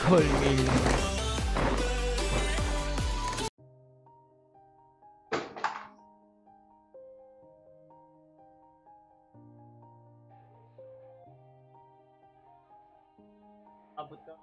Call me. Abot ka.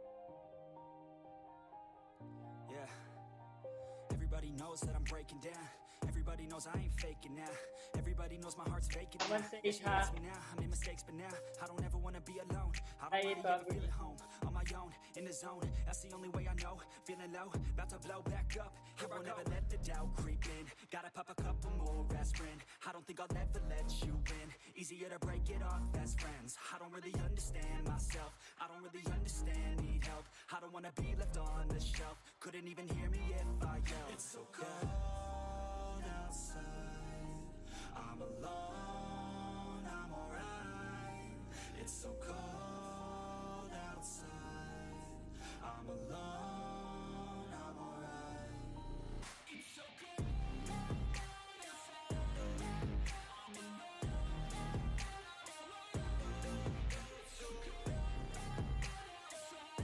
Yeah. Everybody knows that I'm breaking down. Everybody knows I ain't faking now. Everybody knows my heart's faking now. She hates me now. I made mistakes, but now I don't ever wanna be alone. I don't really ever feel at home. On my own, in the zone. That's the only way I know. Feeling low, about to blow back up. I won't ever let the doubt creep in. Gotta pop a couple more aspirin. I don't think I'll ever let you in. Easier to break it off best friends. I don't really understand myself. I don't really understand, need help. I don't wanna be left on the shelf. Couldn't even hear me if I yelled. It's so cold outside. I'm alone, I'm alright. It's so cold outside. I'm alone, I'm alright. It's so cold outside. I'm alone. It's so cold outside.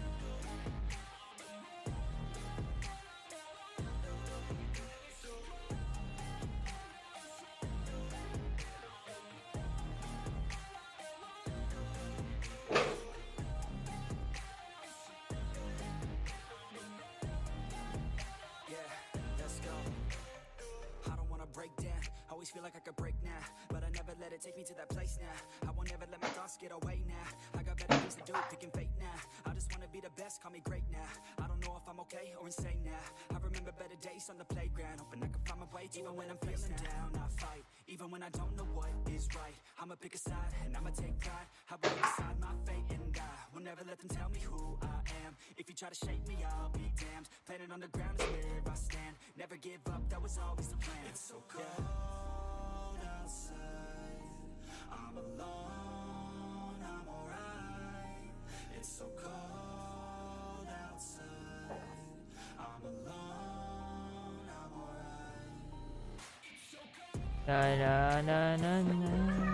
Break down, always feel like I could break now, but I never let it take me to that place now. I won't ever let my thoughts get away now. I got better things to do, picking fate now. I just wanna be the best, call me great now. I don't know if I'm okay or insane now. I remember better days on the playground, hoping I can find my way. Even when I'm feeling down, I fight. Even when I don't know what is right, I'ma pick a side and I'ma take pride. I will decide my fate and I will never let them tell me who I am. If you try to shake me, I'll be damned. Planet on the ground is where I stand. Never give up, that was always the plan. It's so cold outside. I'm alone, I'm alright. It's so cold outside. I'm alone, I'm alright. It's so cold. Na na na na na.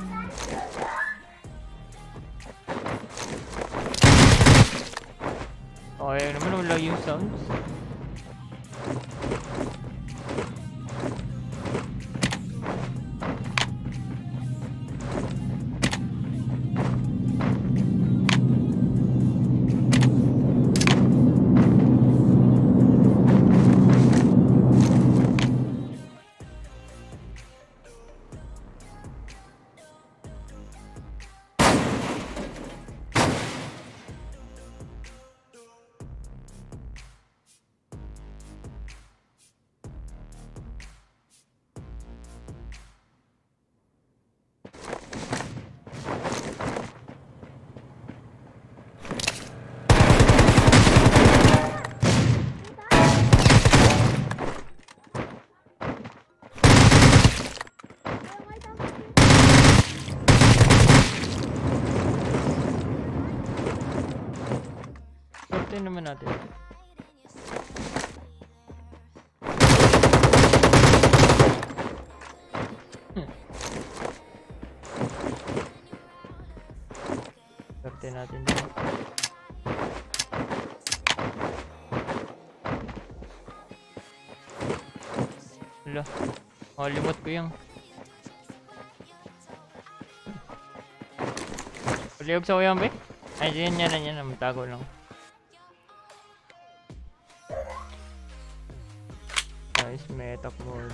Okay naman, wala yung sounds. Naman natin. Sorte natin dito. Wala. Malimot ko yung Paliog sa uyang be? Ay, yan yan. Matago lang. Metak mode.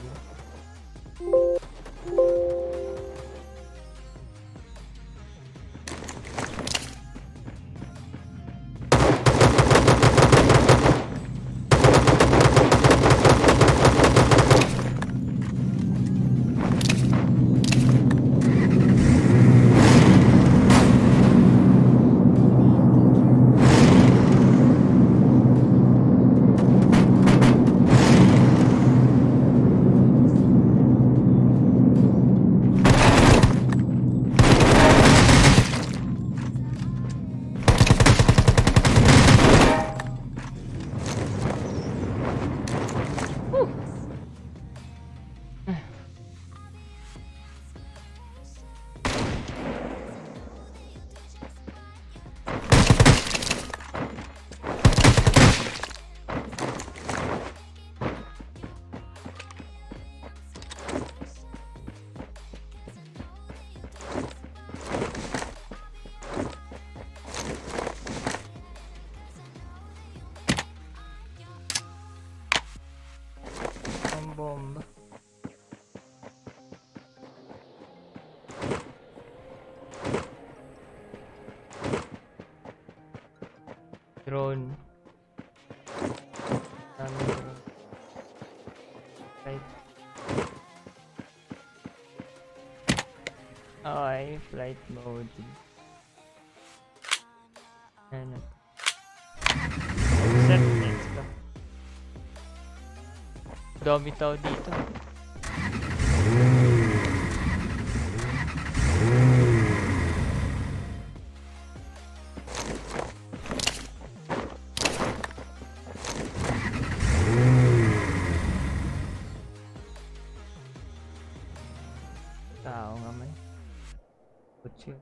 bomba. Drone. Right. Okay, flight mode. Ano? Set next ka. Dami tao dito. Tao nga man. Kutsi.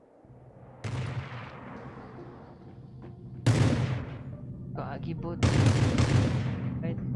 Kagibot. Right po.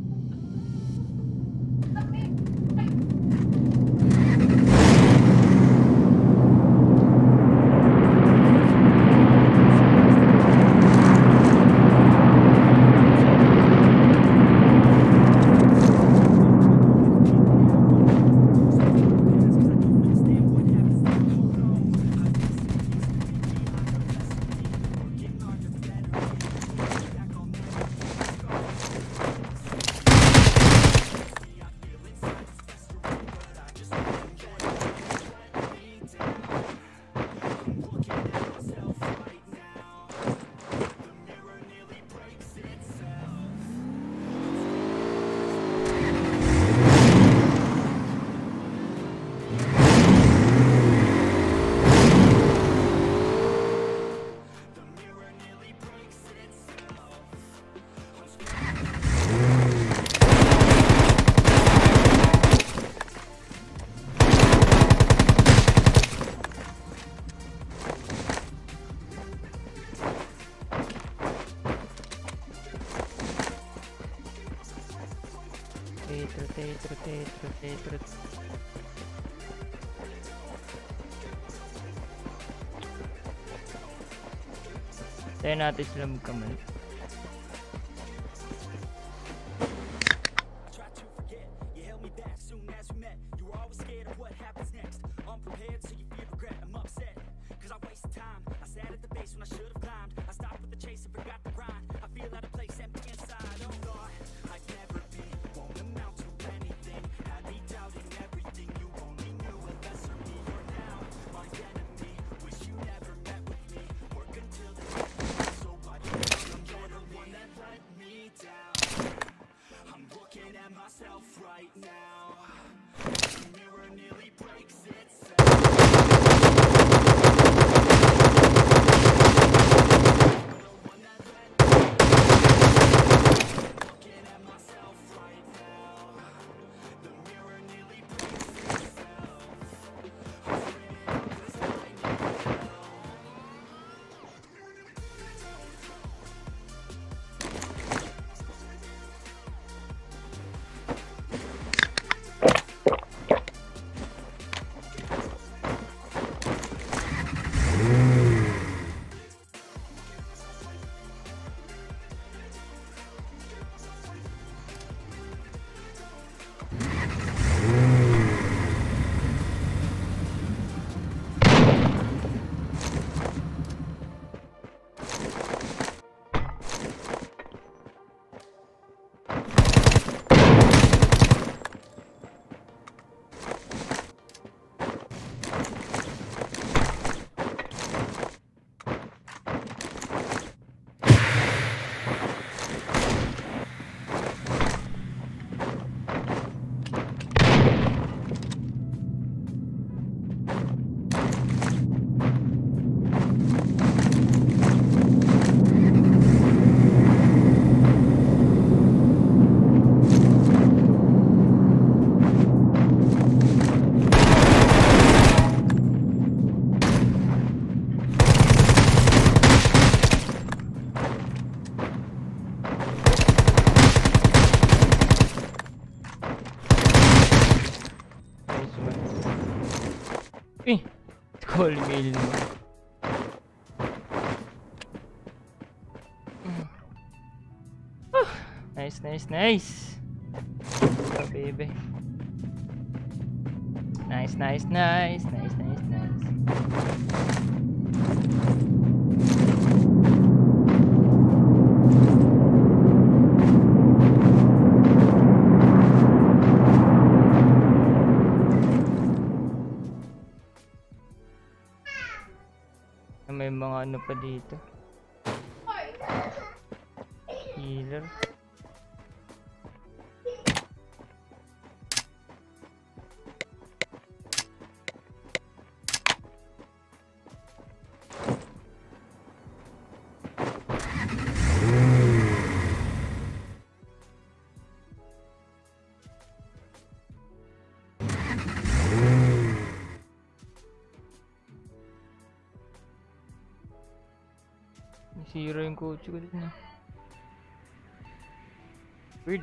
Rotate. Tayo natin sila magkamali. Call mail mo. Nice. Oh, baby. Nice, nice, nice, nice, nice, nice. May mga ano pa dito. Healer. Nasira yung kotse ko din ah. Weird.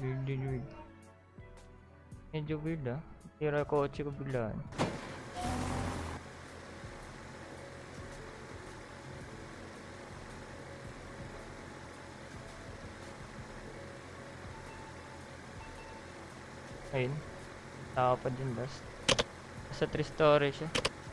Medyo weird ah. Nasira yung kotse ko biglaan. Ayun. Tao pa din last. Nasa 3 story siya.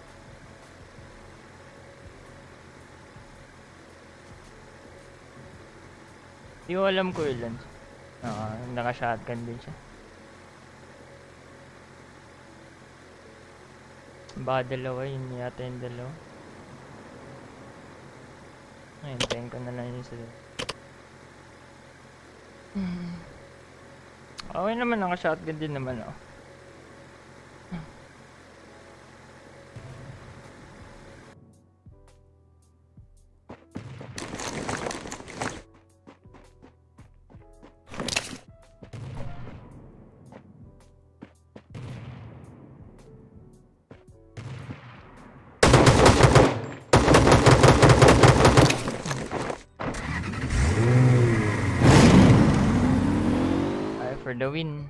Di ko alam ko ilan. Naka-shotgun din siya. Baka dalawa, yun yata yung dalawa. Ayun, tayin ko na lang yun sila. Okay naman, naka-shotgun din naman oh. For the win.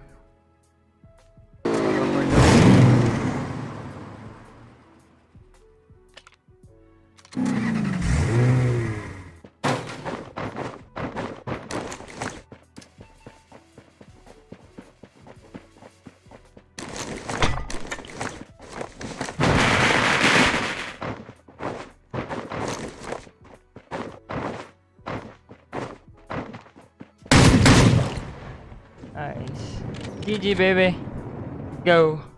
Nice. GG, baby. Go.